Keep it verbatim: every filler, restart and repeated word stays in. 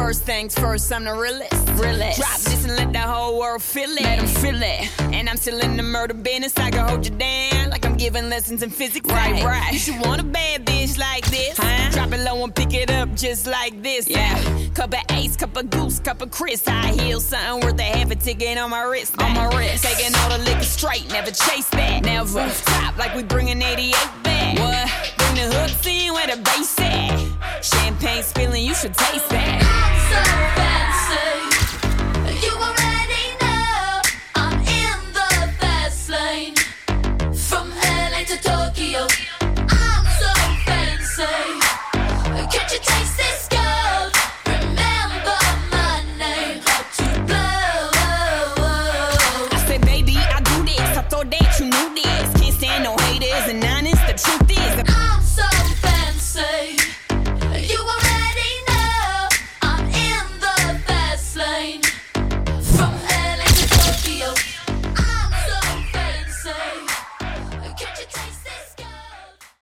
First things first, I'm the realest. realest. Drop this and let the whole world feel it. Let them feel it. And I'm still in the murder business. I can hold you down like I'm giving lessons in physics. Right, right. You should want a bad bitch like this. Huh? Drop it low and pick it up just like this. Yeah. Cup of Ace, cup of Goose, cup of Chris. I heal something worth a half a ticket on my wrist. On my wrist. Taking all the liquor straight, never chase that. Never. Top like we bringing eighty-eight back. What? Bring the hooks in where the bass at. Champagne spilling, you should taste that. I'm so fancy. You already know I'm in the fast lane. From L A to Tokyo, I'm so fancy. Can't you taste this gold? Remember my name, hot to blow. I said, baby, I do this. I thought that you knew this.